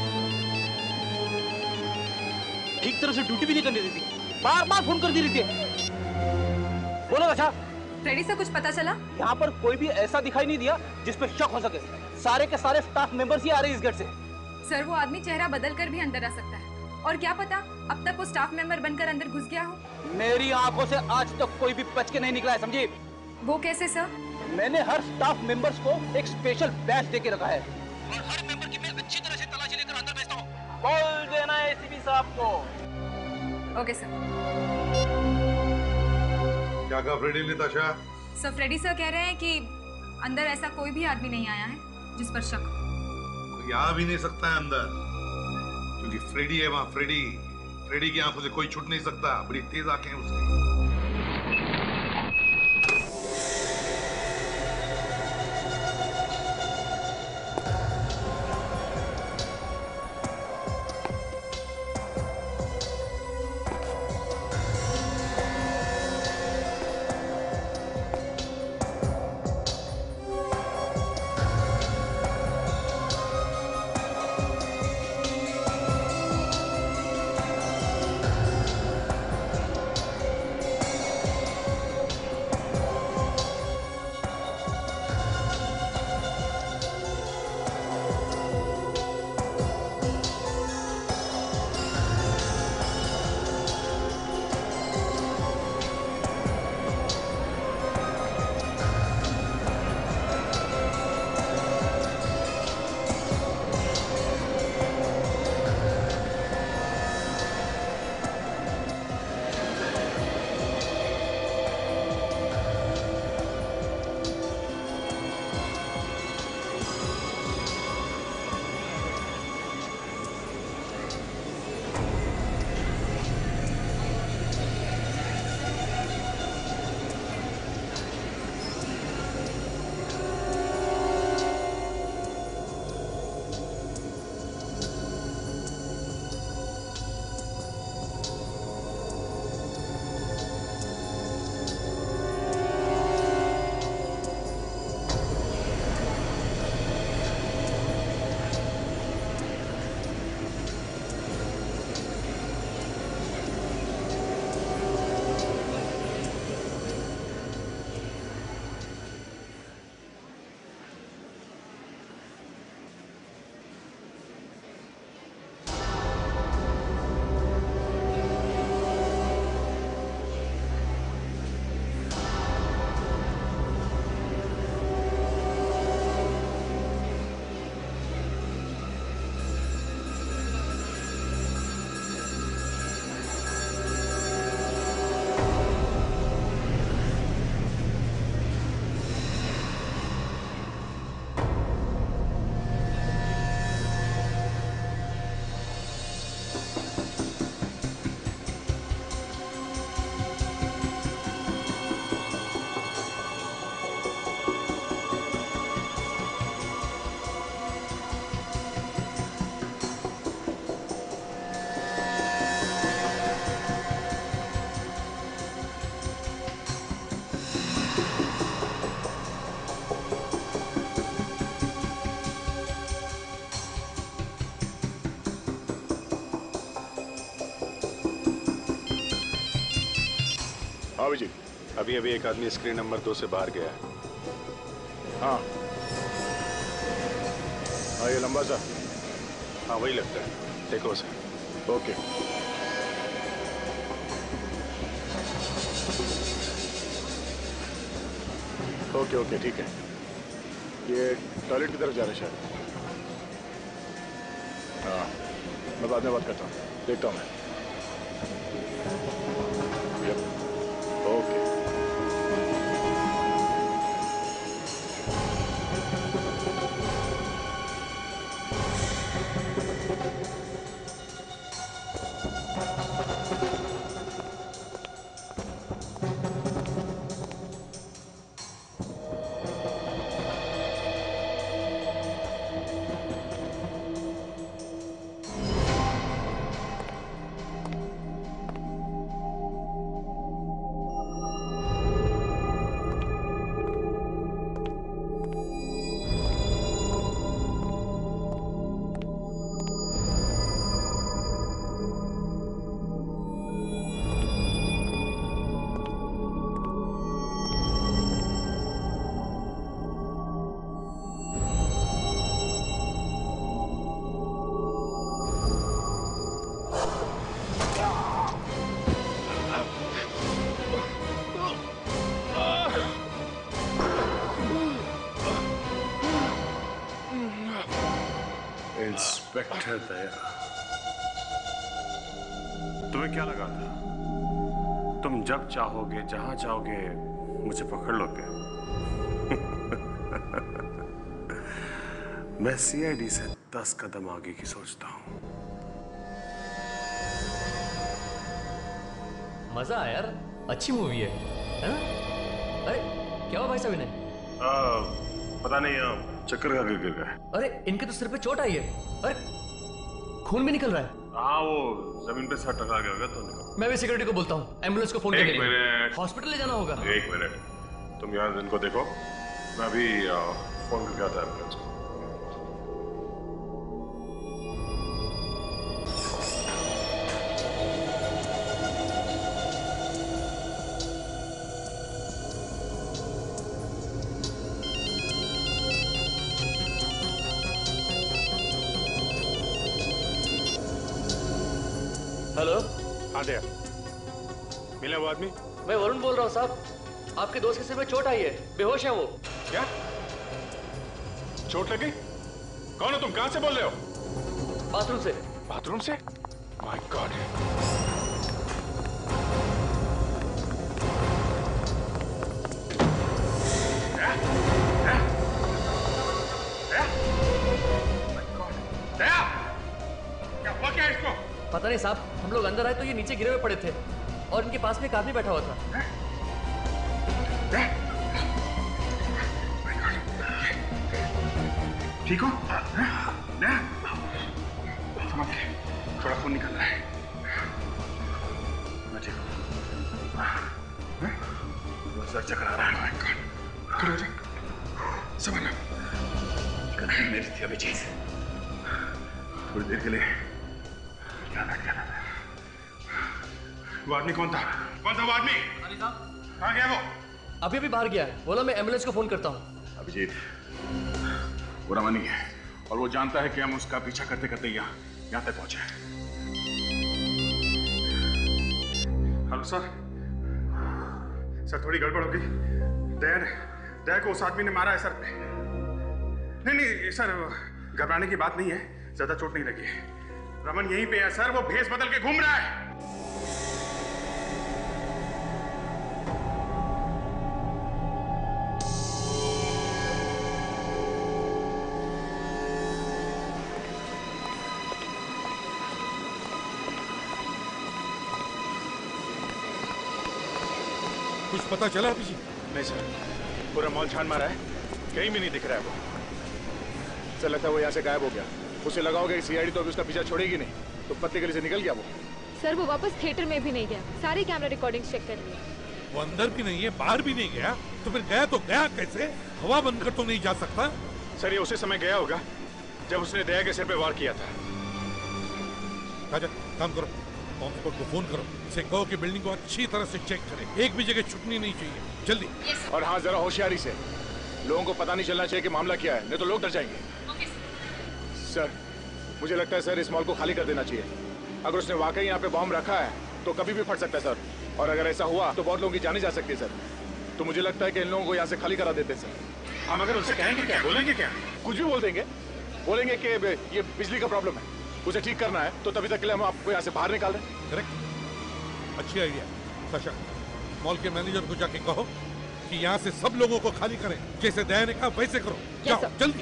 ठीक तरह से ड्यूटी भी नहीं करने देती, बार बार फोन कर दी रहती है। बोलो अच्छा। फ्रेडी से कुछ पता चला? यहाँ पर कोई भी ऐसा दिखाई नहीं दिया जिस पे शक हो सके। सारे के सारे स्टाफ मेंबर्स ही आ रहे हैं इस गेट से। सर, वो आदमी चेहरा बदल कर भी अंदर आ सकता है। और क्या पता अब तक वो स्टाफ मेंबर बनकर अंदर घुस गया हो। मेरी आंखों से आज तक कोई भी बच के नहीं निकला है, समझी? वो कैसे सर? मैंने हर स्टाफ मेंबर्स को एक स्पेशल बैच दे के रखा है और हर मेंबर की मैं अच्छी तरह से तलाशी लेकर अंदर भेजता हूँ। बोल देना एसीपी साहब को। Okay sir. क्या कहा फ्रेडी ने ताशा? सर फ्रेडी सर कह रहे हैं कि अंदर ऐसा कोई भी आदमी नहीं आया है जिस पर शक हो। कोई आ भी नहीं सकता है अंदर, क्योंकि फ्रेडी है वहां। फ्रेडी फ्रेडी की आंखों से कोई छूट नहीं सकता, बड़ी तेज आंखें हैं उसकी। हाँ अभिजीत, अभी अभी एक आदमी स्क्रीन नंबर दो से बाहर गया है। हाँ हाँ ये लंबा सा। हाँ वही लगता है, देखो उसे। ओके ओके ओके ठीक है। ये टॉयलेट की तरफ जा रहे हैं शायद। हाँ मैं बाद में बात करता हूँ, देखता हूँ मैं। ओके इंस्पेक्टर दया, तुम्हें क्या लगा था तुम जब चाहोगे जहां चाहोगे मुझे पकड़ लोगे? मैं सी आई डी से दस कदम आगे की सोचता हूं। मजा आया यार, अच्छी मूवी है, है ना? अरे क्या हुआ भाई साहब इन्हें? पता नहीं, चक्कर खा के गिर गए। अरे इनके तो सिर पे चोट आई है, अरे खून भी निकल रहा है। हाँ वो जमीन पे सर टकरा गया होगा तो निकल। मैं भी सिक्योरिटी को बोलता हूँ, एम्बुलेंस को फोन करके एक मिनट, हॉस्पिटल ले जाना होगा। एक मिनट, तुम यहाँ इनको देखो, मैं अभी फोन करके आता हूँ एम्बुलेंस को। हेलो। हाँ दया, मिला वो आदमी? मैं वरुण बोल रहा हूँ साहब, आपके दोस्त के सिर में चोट आई है, बेहोश है वो। क्या चोट लगी? कौन हो तुम, कहां से बोल रहे हो? बाथरूम से। बाथरूम से? My god. पता नहीं साहब, हम लोग अंदर आए तो ये नीचे गिरे हुए पड़े थे और इनके पास में एक आदमी बैठा हुआ था। ठीक हो? समझ के थोड़ा खून निकल रहा है। मैं ठीक हूँ। सर चकरा रहा है। खड़े हो जाओ। संभालो। गलती मेरी थी अभिजीत। थोड़ी देर के लिए वो आदमी कौन था? कौन था वो आदमी? कहाँ गया वो? अभी अभी बाहर गया है, बोला मैं एम्बुलेंस को फोन करता हूँ। अभिजीत वो रमनी है और वो जानता है कि हम उसका पीछा करते करते यहाँ यहाँ तक पहुंचे। Hello sir. सर थोड़ी गड़बड़ होगी। दया दया को उस आदमी ने मारा है सर पे। नहीं नहीं सर, घबराने की बात नहीं है, ज्यादा चोट नहीं लगी है। रमन यहीं पे है सर, वो भेष बदल के घूम रहा है। कुछ पता चला अभिजीत? नहीं सर, पूरा मॉल छान मारा है, कहीं भी नहीं दिख रहा है वो। सर लगता है वो यहाँ से गायब हो गया। उसे लगा होगा कि सी आई डी तो अभी उसका पीछा छोड़ेगी नहीं, तो पत्ते गली से निकल गया वो। सर वो वापस थिएटर में भी नहीं गया, सारी कैमरा रिकॉर्डिंग्स चेक कर ली। वो अंदर भी नहीं है, बाहर भी नहीं गया, तो फिर गया तो गया कैसे? हवा बंद कर तो नहीं जा सकता। सर ये उसी समय गया होगा जब उसने दया के सिर पे वार किया था। राजा काम करो, ऑक्सफोर्ड को फोन करो, इसे कहो कि बिल्डिंग को अच्छी तरह से चेक करे, एक भी जगह छुटनी नहीं चाहिए, जल्दी। yes, और हाँ जरा होशियारी से, लोगों को पता नहीं चलना चाहिए कि मामला क्या है, नहीं तो लोग डर जाएंगे। okay, सर मुझे लगता है सर इस मॉल को खाली कर देना चाहिए। अगर उसने वाकई यहाँ पे बॉम्ब रखा है तो कभी भी फट सकता है सर, और अगर ऐसा हुआ तो बहुत लोगों की जाने जा सकती है सर। तो मुझे लगता है कि इन लोगों को यहाँ से खाली करा देते सर। हम अगर उनसे कहेंगे क्या, बोलेंगे क्या? कुछ भी बोल देंगे, बोलेंगे कि ये बिजली का प्रॉब्लम है, उसे ठीक करना है, तो तभी तक के लिए हम आपको यहाँ से बाहर निकाल रहे हैं। करेक्ट, अच्छी आइडिया। सशा, मॉल के मैनेजर को जाके कहो कि यहाँ से सब लोगों को खाली करें, जैसे दया ने कहा वैसे करो। जाओ जल्दी।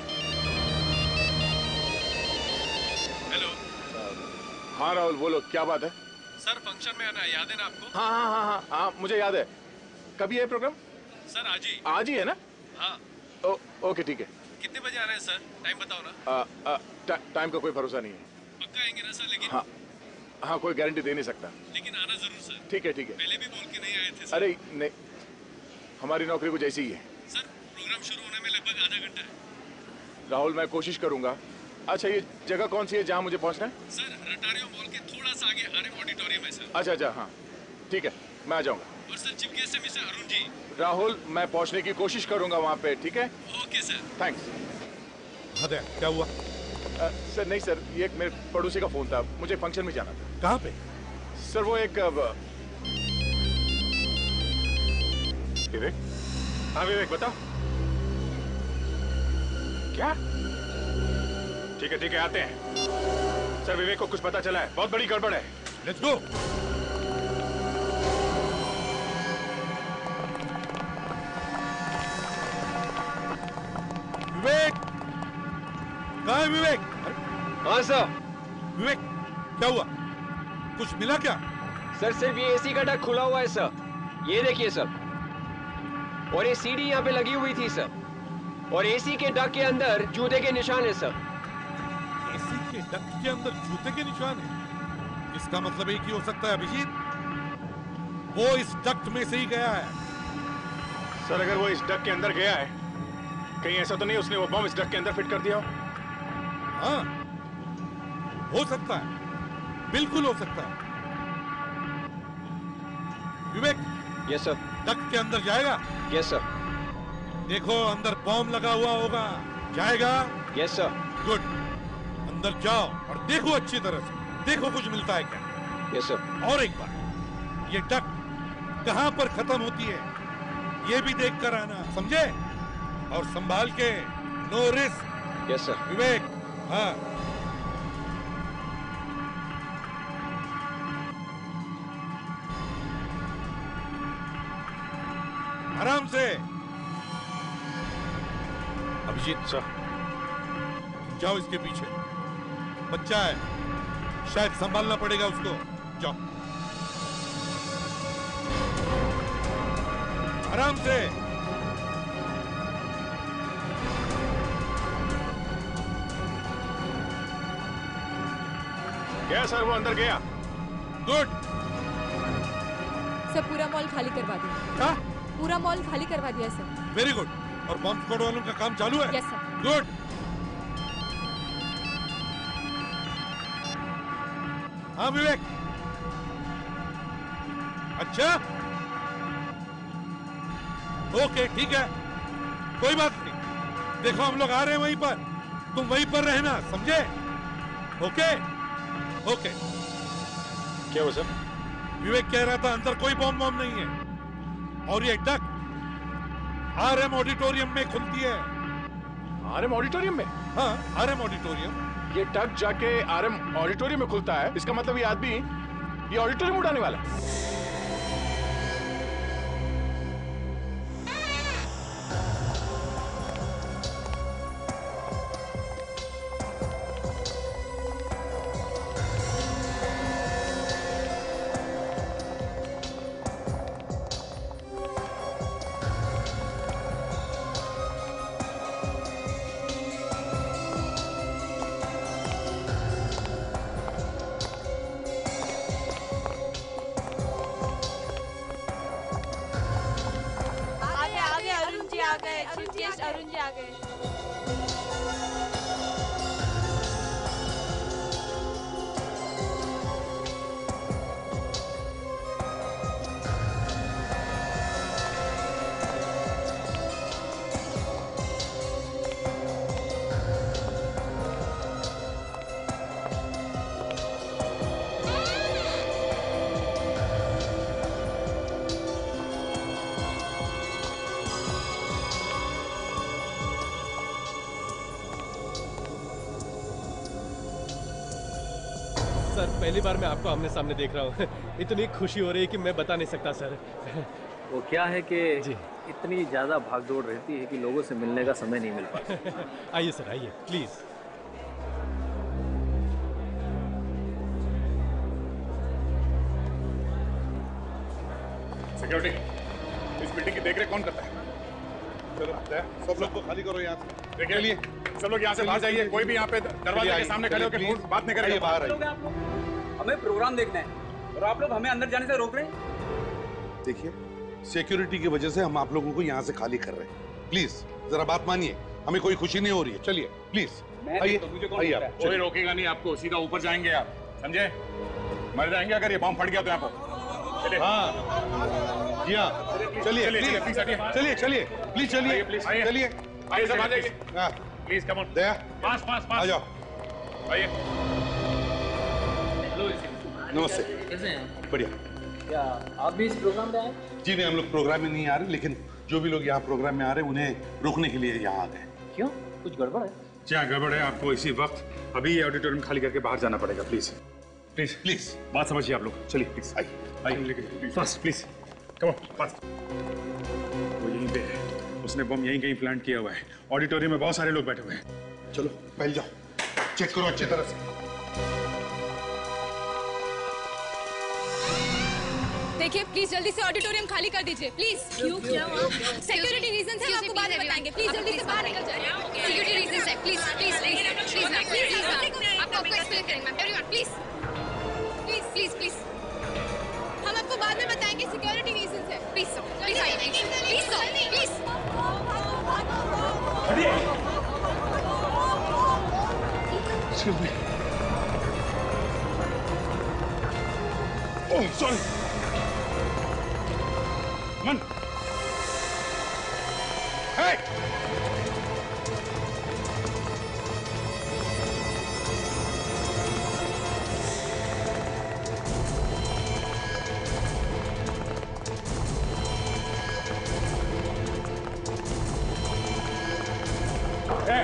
हेलो। हाँ राहुल बोलो, क्या बात है? सर फंक्शन में आना है, याद है ना आपको? हाँ हाँ हाँ हाँ हाँ मुझे याद है। कभी है प्रोग्राम? सर आज ही। आज ही है ना? हाँ। ओ, ओके ठीक है। कितने बजे आना है सर? टाइम बताओ ना। आ, आ, टा, टाइम का कोई भरोसा नहीं है। पक्का आएंगे ना सर? लेकिन हाँ हाँ कोई गारंटी दे नहीं सकता। लेकिन आना जरूर सर। ठीक है ठीक है। पहले भी बोल के नहीं आए थे सर। अरे नहीं, हमारी नौकरी कुछ ऐसी ही है। सर प्रोग्राम शुरू होने में लगभग आधा घंटा है। राहुल मैं कोशिश करूंगा। अच्छा ये जगह कौन सी है जहाँ मुझे पहुँचना है? सर रटारियो मॉल के थोड़ा सा आगे आरएम ऑडिटोरियम है सर। अच्छा अच्छा हाँ ठीक है, मैं आ जाऊंगा। और सर चीफ गेस्ट है मिस्टर अरुण जी। राहुल मैं पहुँचने की कोशिश करूंगा वहाँ पे, ठीक है? Okay sir. थैंक्स। हाँ दया, क्या हुआ? आ, सर नहीं सर, ये एक मेरे पड़ोसी का फोन था, मुझे फंक्शन में जाना था। कहाँ पे? सर वो एक विवेक। हाँ विवेक बताओ। क्या? ठीक है ठीक है, आते हैं। सर विवेक को कुछ पता चला है, बहुत बड़ी गड़बड़ है। Let's go. विवेक, कहाँ है विवेक? हाँ सर। विवेक, क्या हुआ? कुछ मिला क्या? सर सिर्फ ये एसी का डक खुला हुआ है सर, ये देखिए सर। और ये सीडी यहाँ पे लगी हुई थी सर, और एसी के डक के अंदर जूते के निशान है सर। एसी के डक के अंदर जूते के निशान है? इसका मतलब एक ही हो सकता है अभिजीत, वो इस डक्ट में से ही गया है। सर अगर वो इस डक के अंदर गया है, कहीं ऐसा तो नहीं उसने वो बम इस डक के अंदर फिट कर दिया हो? हाँ, हो सकता है, बिल्कुल हो सकता है। विवेक। Yes sir. डक के अंदर जाएगा? Yes sir. देखो अंदर बॉम्ब लगा हुआ होगा, जाएगा? Yes sir. गुड, अंदर जाओ और देखो अच्छी तरह से, देखो कुछ मिलता है क्या। Yes sir. और एक बार, ये डक कहां पर खत्म होती है ये भी देख कर आना, समझे? और संभाल के, no risk. Yes sir. Vivek. हाँ। आराम से। अभिजीत सर, जाओ इसके पीछे, बच्चा है, शायद संभालना पड़ेगा उसको। जाओ आराम से। गया सर, वो अंदर गया। गुड। सर पूरा मॉल खाली करवा दिया। क्या? पूरा मॉल खाली करवा दिया सर। Very good. और बॉम्ब स्क्वाड वालों का काम चालू है? Yes sir. गुड। हाँ विवेक। अच्छा, ओके ठीक है, कोई बात नहीं। देखो हम लोग आ रहे हैं वहीं पर, तुम वहीं पर रहना, समझे? Okay okay. क्या हुआ सर? विवेक कह रहा था अंदर कोई बॉम्ब बॉम्ब नहीं है, और ये डक आरएम ऑडिटोरियम में खुलती है। आरएम ऑडिटोरियम में? हाँ, आरएम ऑडिटोरियम। ये डक जाके आरएम ऑडिटोरियम में खुलता है, इसका मतलब ये आदमी ये ऑडिटोरियम उड़ाने वाला है। अरुण जी आ गए। सर पहली बार मैं आपको आमने सामने देख रहा हूँ। इतनी खुशी हो रही है कि मैं बता नहीं सकता सर। वो क्या है कि इतनी ज़्यादा भागदौड़ रहती है कि लोगों से मिलने का समय नहीं मिल पाता। आइए सर आइए प्लीज। सिक्योरिटी, इस बिल्डिंग की देखरेख कौन करता है? चलो सब लोग को खाली करो यहाँ से। देखिए लिए सब लोग यहाँ से बाहर जाइए। कोई भी यहाँ पे दरवाजे के सामने खड़े होकर बात नहीं करेगा। बाहर हमें प्रोग्राम देखना है और आप लोग हमें अंदर जाने से रोक रहे हैं। देखिए सिक्योरिटी की वजह से हम आप लोगों को यहाँ से खाली कर रहे हैं। प्लीज जरा बात मानिए, हमें कोई खुशी नहीं हो रही है। चलिए प्लीज आइए आइए आप। कोई रोकेगा नहीं आपको, सीधा ऊपर जाएंगे आप, समझे? मर जाएंगे अगर ये बम फट गया तो यहाँ पर। हाँ यहाँ चलिए चलिए चलिए प्लीज चलिए चलिए आइए सब आ जाइए। Please come on. दया पास पास पास आ जाओ। आइए। नमस्ते। कैसे हैं? बढ़िया। क्या आप भी इस प्रोग्राम में आए? जी नहीं, हम लोग प्रोग्राम में नहीं आ रहे, लेकिन जो भी लोग यहाँ प्रोग्राम में आ रहे हैं उन्हें रोकने के लिए यहाँ आ गए। क्यों, कुछ गड़बड़ है? क्या गड़बड़ है? आपको इसी वक्त अभी ये ऑडिटोरियम खाली करके बाहर जाना पड़ेगा। प्लीज प्लीज प्लीज बात समझिए आप लोग। चलिए प्लीज आइए आइए fast please come on fast. वो यहीं पे है, उसने बम यहीं कहीं प्लांट किया हुआ है। ऑडिटोरियम में बहुत सारे लोग बैठे हुए हैं। चलो पहले जाओ, चेक करो अच्छी तरह से। देखिए प्लीज जल्दी से ऑडिटोरियम खाली कर दीजिए प्लीज। क्यों क्या हुआ? सिक्योरिटी रीजन है, हम आपको बाद में बताएंगे। प्लीज जल्दी से बाहर निकल जाइए। सिक्योरिटी रीजन है, please please please please ma'am please ma'am आपको आपको एक्सप्लेन करेंगे ma'am. Everyone please please please please हम आपको बाद में बताएंगे। सिक्योरिटी रीजन है, प्लीज सर प्लीज आइए please sir please. Excuse me. Oh sorry man. Hey! Hey!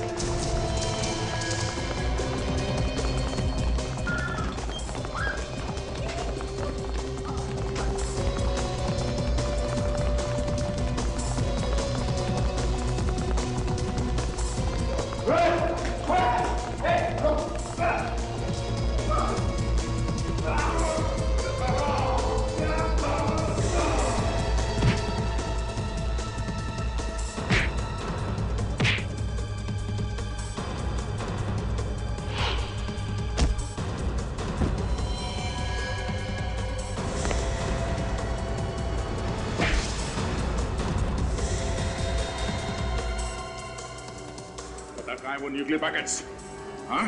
वो न्यूक्लियर पैकेट्स, हाँ?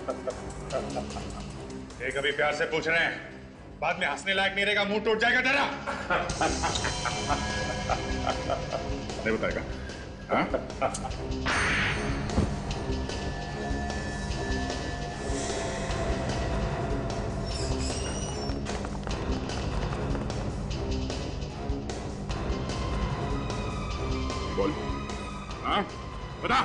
एक अभी प्यार से पूछ रहे हैं, बाद में हंसने लायक नहीं रहेगा, मुंह टूट जाएगा तेरा। नहीं बताएगा, हाँ? बोल, हाँ? बता।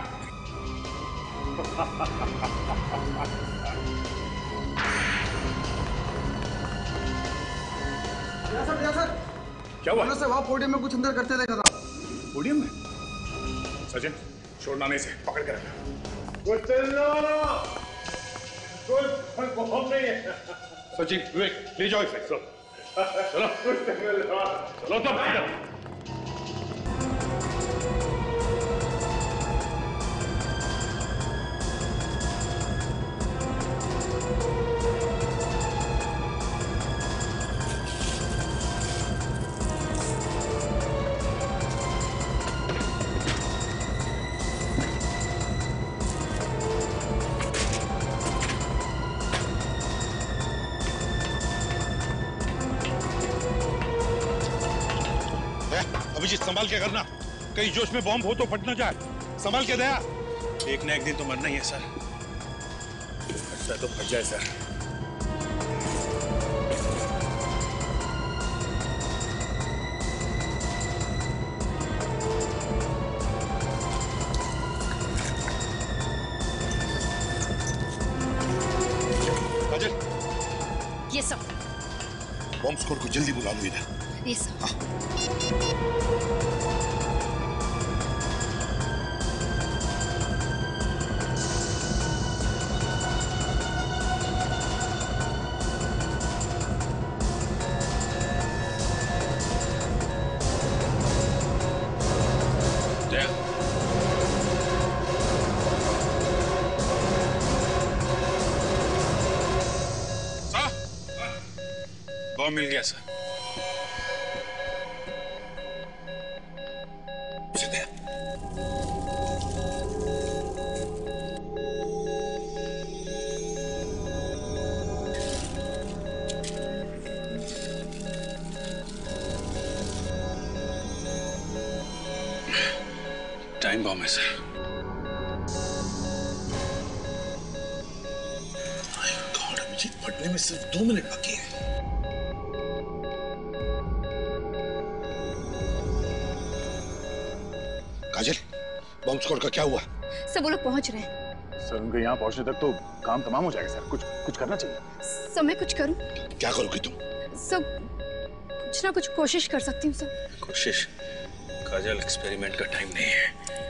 सर, सर, क्या हुआ? से वहाँ पोडियम में कुछ अंदर करते देखा था। पोडियम में? सचिन, छोड़ना नहीं से, पकड़ के रखना। कुछ चिल्लो, कुछ बम नहीं है। सचिन, विवेक, ले जाओ इसे। चलो, चलो, चलो तब। अभिजीत संभाल के करना, कहीं जोश में बॉम्ब हो तो फट ना जाए। संभाल के दया। एक ना एक दिन तो मरना ही है सर। अच्छा है तो फट जाए सर। काजल। ये सब बॉम्ब स्क्वाड को जल्दी बुला लो इधर। ये सब हाँ। बॉम्ब मिल गया सर। टाइम बॉम्ब है सर। गॉड, अभिजीत फटने में सिर्फ दो मिनट बाकी है। काजल, बॉम्ब स्क्वाड का क्या हुआ? सब वो लोग पहुंच रहे हैं। सर उनके यहाँ पहुंचने तक तो काम तमाम हो जाएगा सर। कुछ कुछ करना चाहिए। सर मैं कुछ करूं? क्या करोगी तुम? सब कुछ ना कुछ कोशिश कर सकती हूँ सर। कोशिश? काजल, एक्सपेरिमेंट का टाइम नहीं है।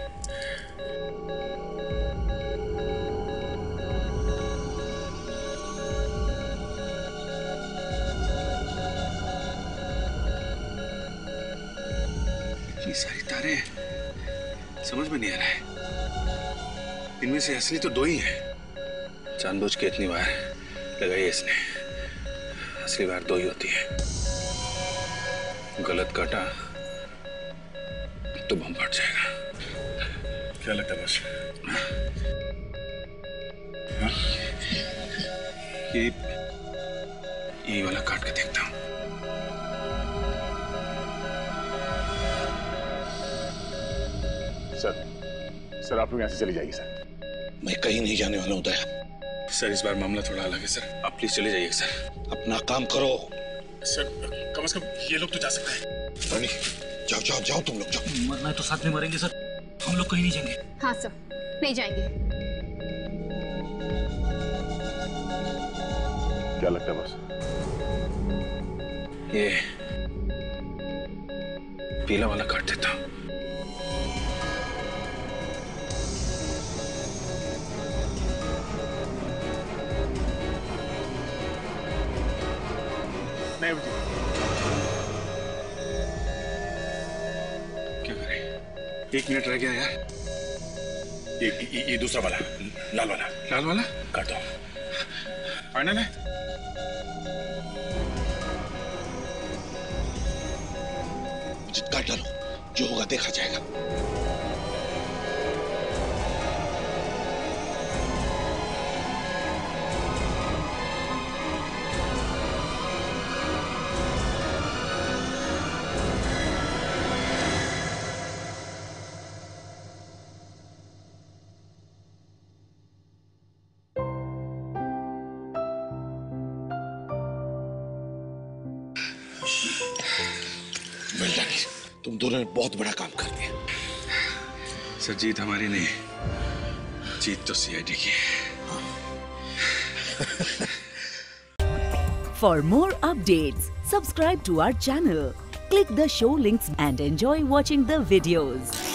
इतनी सारी तारे समझ में नहीं आ रहा है। इनमें से असली तो दो ही है। जानबूझ के इतनी वायर लगाई है इसने। असली वायर दो ही होती है। गलत काटा तो बम फट जाएगा। क्या लगता है बस? हाँ? ये ये वाला काट के देखता हूं। सर सर आप लोग यहाँ से चली जाइए सर। मैं कहीं नहीं जाने वाला हूं दया। सर इस बार मामला थोड़ा अलग है सर। आप प्लीज चले जाइए सर। अपना काम करो। सर कम से कम ये लोग तो जा सकते हैं। रानी जाओ जाओ जाओ तुम लोग जाओ। मरना है तो साथ में मरेंगे सर। हम लोग कहीं नहीं जाएंगे। हाँ सर, नहीं जाएंगे। क्या लगता है बस? ये पीला वाला काट देता हूं। नहीं अभिजीत। क्या करें? एक मिनट रह गया यार। ये ये, ये दूसरा वाला, लाल वाला। लाल वाला काट दो। फाइनल है? काट डालो, जो होगा देखा जाएगा। तुम दोनों ने बहुत बड़ा काम कर दिया। सर जीत हमारी नहीं, जीत तो सी आई डी की है। For more updates, subscribe to our channel, click the show links and enjoy watching the videos.